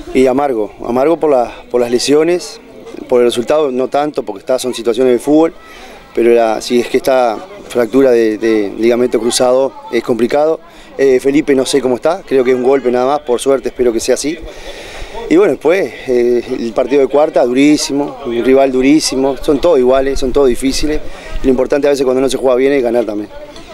Y amargo por las lesiones, por el resultado no tanto, porque son situaciones de fútbol, pero si es que esta fractura de ligamento cruzado es complicado. Felipe no sé cómo está, creo que es un golpe nada más, por suerte espero que sea así. Y bueno, después el partido de cuarta, durísimo, un rival durísimo, son todos iguales, son todos difíciles. Lo importante a veces cuando no se juega bien es ganar también.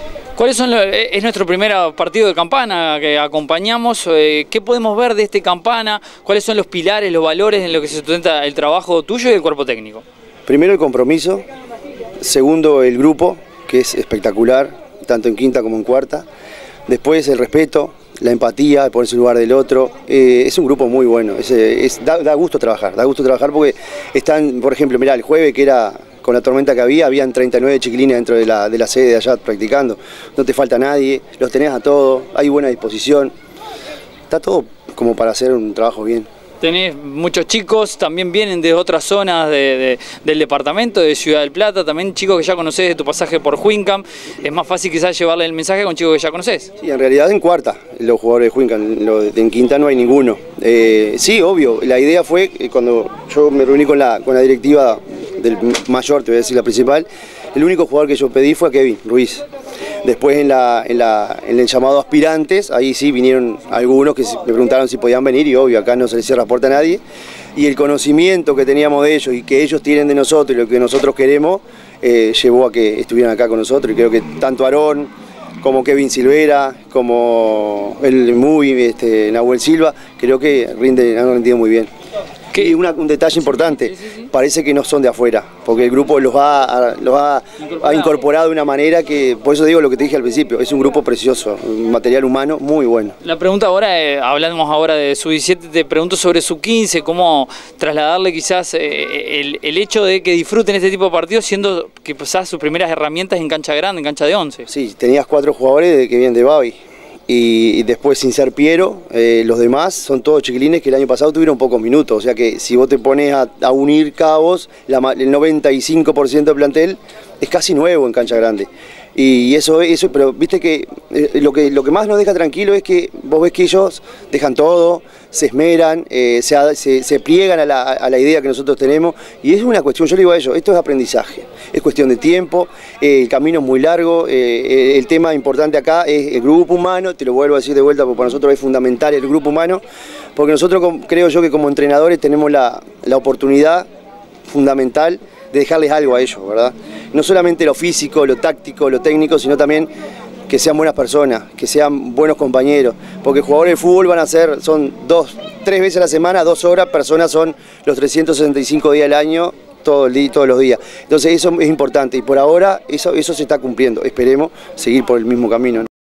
Es nuestro primer partido de Campana que acompañamos. ¿Qué podemos ver de este Campana? ¿Cuáles son los pilares, los valores en los que se sustenta el trabajo tuyo y del cuerpo técnico? Primero el compromiso, segundo el grupo, que es espectacular, tanto en quinta como en cuarta. Después el respeto, la empatía, ponerse en lugar del otro. Es un grupo muy bueno, da gusto trabajar porque están, por ejemplo, mirá, el jueves que era con la tormenta que habían 39 chiquilines dentro de la sede de allá practicando. No te falta nadie, los tenés a todos, hay buena disposición. Está todo como para hacer un trabajo bien. Tenés muchos chicos, también vienen de otras zonas del departamento, de Ciudad del Plata, también chicos que ya conocés de tu pasaje por Huincam. Es más fácil quizás llevarle el mensaje con chicos que ya conocés. Sí, en realidad en cuarta, los jugadores de Huincam, en quinta no hay ninguno. Sí, obvio, la idea fue cuando yo me reuní con la directiva del mayor, te voy a decir la principal, el único jugador que yo pedí fue a Kevin Ruiz. Después en el llamado aspirantes, ahí sí vinieron algunos que me preguntaron si podían venir y obvio, acá no se les cierra puerta a nadie. Y el conocimiento que teníamos de ellos y que ellos tienen de nosotros y lo que nosotros queremos, llevó a que estuvieran acá con nosotros. Y creo que tanto Aarón como Kevin Silvera, como el Nahuel Silva, creo que han rendido muy bien. Y un detalle importante, parece que no son de afuera, porque el grupo los ha incorporado de una manera que, por eso digo lo que te dije al principio, es un grupo precioso, un material humano muy bueno. La pregunta ahora, hablamos ahora de Sub-17, te pregunto sobre Sub-15, cómo trasladarle quizás el hecho de que disfruten este tipo de partidos, siendo que quizás sus primeras herramientas en cancha grande, en cancha de 11. Sí, tenías 4 jugadores que vienen de Babi. Y después sin ser Piero, los demás son todos chiquilines que el año pasado tuvieron pocos minutos, o sea que si vos te pones a unir cabos, el 95% del plantel es casi nuevo en cancha grande. Y eso, pero viste que lo que más nos deja tranquilo es que vos ves que ellos dejan todo, se esmeran, se pliegan a la idea que nosotros tenemos, y es una cuestión, yo le digo a ellos, esto es aprendizaje, es cuestión de tiempo, el camino es muy largo, el tema importante acá es el grupo humano, te lo vuelvo a decir de vuelta porque para nosotros es fundamental el grupo humano, porque nosotros creo yo que como entrenadores tenemos la oportunidad fundamental de dejarles algo a ellos, ¿verdad? No solamente lo físico, lo táctico, lo técnico, sino también que sean buenas personas, que sean buenos compañeros, porque jugadores de fútbol son 3 veces a la semana, 2 horas, personas son los 365 días del año, todos los días. Entonces eso es importante y por ahora eso se está cumpliendo, esperemos seguir por el mismo camino, ¿no?